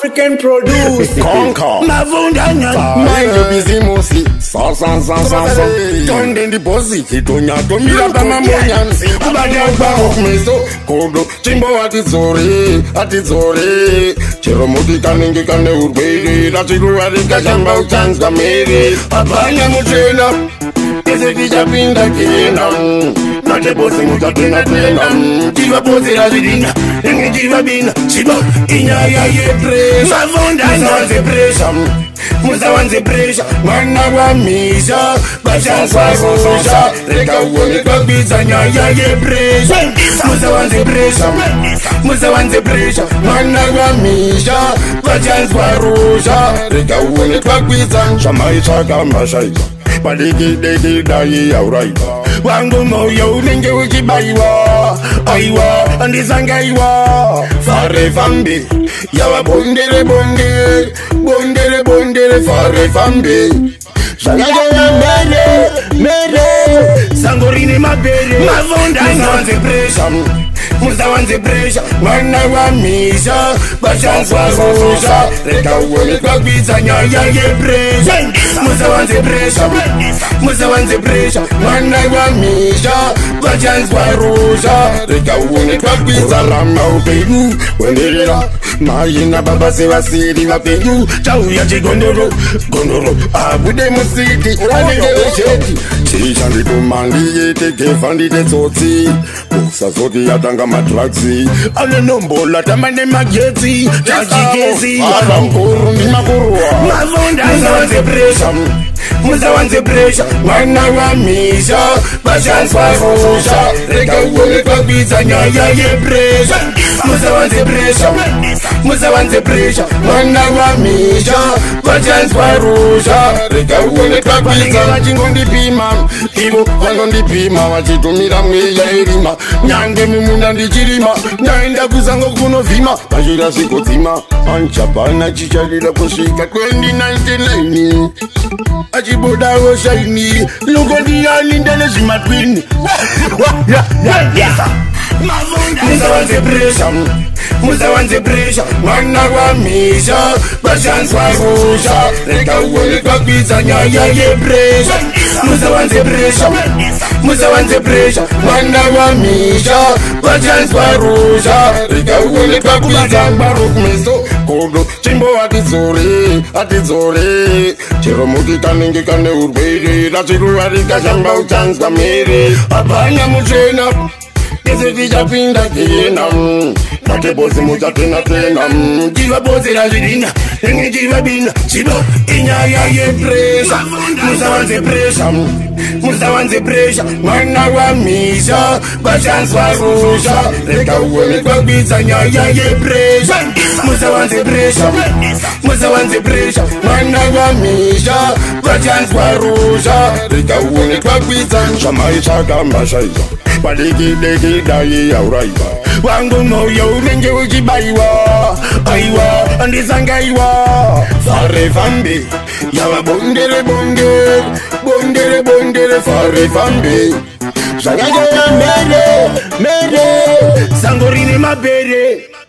African produce. Conquer. Mind your busy mosi. Sa. Turn in the deposit. Tonya to mira bama monyansi. Kubanya baro meso. Kodo. Chimbo atizore. Cheromoti kaningi kane urbede. Lachiru adika jamba uchans kamere. Abanya mutrena. Ese kijapinda kina. Nate bosi mutapina tena. Jiva bosi razidina. Nenge jiva bina. Chiba. Inyaya ye pressure. Musa wanze pressure. Mwana wa misha. Bashansi wa rusha. Reka uone kwa biza nyaya ye pressure. Musa wanze pressure. Mwana wa misha. Bashansi wa rusha. Reka uone kwa biza. Shamai chaka mashaika. Padiki dai alright. Wangu moyo nenge ukibaiwa. Aiwa andizangaiwa. Fare fambi. Yawa bondere fare fambi. Shagaya mere. Sangorine mabere. Musa wanze pressure. Mwana wa misha. Bashansi wa rusha. Reka uone kwa biza nyaya ye pressure. Musa wanze pressure. Mwana wa misha. Bashansi wa rusha. Reka uone kwa biza rama upegu. Wendelera. Mayina baba sewa siri mapengu. Chau ya chigondoro. Abude musiti. Anegele sheti. Chisha ndikumandi yete kefandi tetsotsi. Musa zoti yatanga matraksi. Ale nombola tamane mageti. Chachikezi. Alamkuru ni makurua. Musa wanze pressure. Mwana wa misha. Bashansi wa rusha. Reka uone kwa biza nyaya ye pressure. Musa wanze pressure. Mwana wa misha. Bashansi wa rusha. Reka uone kwa biza. Wachingondi pima. Ivo wanondi pima. Wachitumira mweya erima. Nyange mumunda ndichirima. Naenda kuzango kuno vima. Pashira siko zima. Anchapana chicharira kusika 2099. Achiboda wo shiny. Lukkoh diani ndele zimatwini. Musa wanze pressure. Mwana wa misha. Bashansi wa rusha. Reka uone kwa biza nyaya ye pressure. Musa wanze pressure. Mwana wa misha. Bashansi wa rusha. Reka uone kwa biza baruk meso. Kodo. Chimbo atizore. Cheromoti kaningi kane urbede. Lachiru adika jamba uchans kamere. Abanya mutrena. Ese kijapinda kina. Nate bosi mutapina tena. Jiva bosi razidina. Nenge jiva bina. Chiba. Inyaya ye pressure. Musa wanze pressure. Mwana wa misha. Bashansi wa rusha. Reka uone kwa biza nyaya ye pressure. Musa wanze pressure. Mwana wa misha. Bashansi wa rusha. Reka uone kwa biza. Shamai chaka mashaika. Padiki dai alright. Wangu moyo nenge ukibaiwa. Aiwa andizangaiwa. Fare fambi. Yawa bondere fare fambi. Shagaya mere. Sangorine mabere.